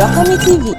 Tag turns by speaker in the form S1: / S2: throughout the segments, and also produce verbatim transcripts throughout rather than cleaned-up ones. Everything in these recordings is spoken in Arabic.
S1: رقم تي في.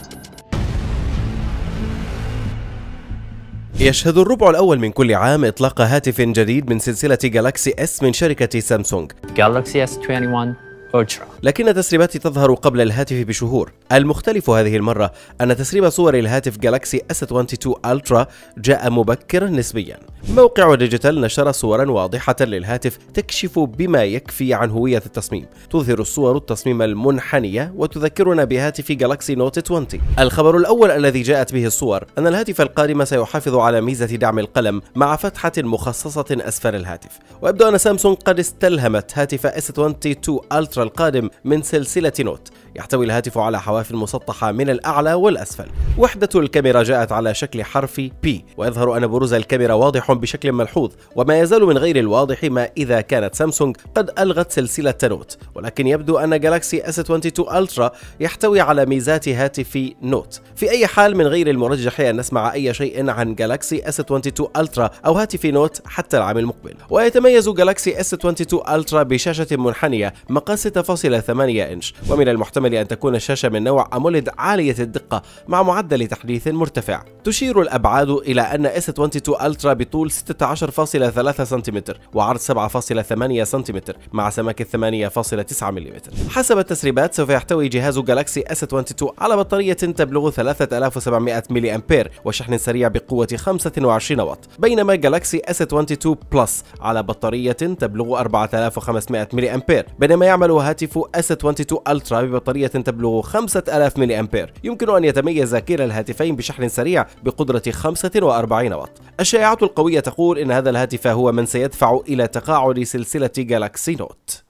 S2: يشهد الربع الأول من كل عام إطلاق هاتف جديد من سلسلة جالاكسي اس من شركة سامسونج،
S3: Galaxy اس واحد وعشرين Ultra.
S2: لكن تسريبات تظهر قبل الهاتف بشهور. المختلف هذه المرة أن تسريب صور الهاتف جالاكسي اس اثنين وعشرين ألترا جاء مبكرا نسبيا. موقع ديجيتال نشر صورا واضحة للهاتف تكشف بما يكفي عن هوية التصميم. تظهر الصور التصميم المنحنية وتذكرنا بهاتف جالاكسي نوت عشرين. الخبر الأول الذي جاءت به الصور أن الهاتف القادم سيحافظ على ميزة دعم القلم مع فتحة مخصصة أسفل الهاتف، ويبدو أن سامسونج قد استلهمت هاتف اس اثنين وعشرين ألترا القادم من سلسلة نوت. يحتوي الهاتف على حواف مسطحة من الأعلى والأسفل. وحدة الكاميرا جاءت على شكل حرف بي، ويظهر أن بروز الكاميرا واضح بشكل ملحوظ، وما يزال من غير الواضح ما إذا كانت سامسونج قد ألغت سلسلة نوت، ولكن يبدو أن جالاكسي اس اثنين وعشرين ألترا يحتوي على ميزات هاتف نوت. في أي حال من غير المرجح أن نسمع أي شيء عن جالاكسي اس اثنين وعشرين ألترا أو هاتف نوت حتى العام المقبل. ويتميز جالاكسي اس اثنين وعشرين ألترا بشاشة منحنية مقاس ستة فاصلة ثمانية إنش، ومن المحتمل أن تكون الشاشة من نوع أموليد عالية الدقة مع معدل تحديث مرتفع. تشير الأبعاد إلى أن اس اثنين وعشرين ألترا بطول ستة عشر فاصلة ثلاثة سنتيمتر وعرض سبعة فاصلة ثمانية سنتيمتر مع سماكة ثمانية فاصلة تسعة ملم. حسب التسريبات سوف يحتوي جهاز جالاكسي اس اثنين وعشرين على بطارية تبلغ ثلاثة آلاف وسبعمائة ملي أمبير وشحن سريع بقوة خمسة وعشرين واط، بينما جالاكسي اس اثنين وعشرين بلس على بطارية تبلغ أربعة آلاف وخمسمائة ملي أمبير، بينما يعمل هاتف اس اثنين وعشرين ألترا ببطارية تبلغ خمسة آلاف ملي أمبير. يمكن أن يتميز كلا الهاتفين بشحن سريع بقدرة خمسة وأربعين واط. الشائعات القوية تقول إن هذا الهاتف هو من سيدفع إلى تقاعد سلسلة جالاكسي نوت.